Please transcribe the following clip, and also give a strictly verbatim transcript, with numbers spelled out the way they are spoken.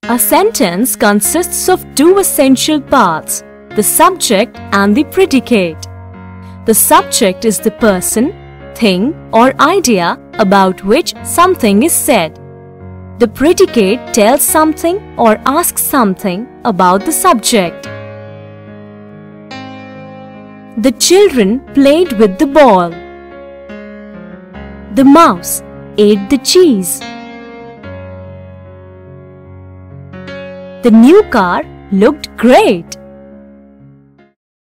A sentence consists of two essential parts, the subject and the predicate. The subject is the person, thing or idea about which something is said. The predicate tells something or asks something about the subject. The children played with the ball. The mouse ate the cheese. The new car looked great.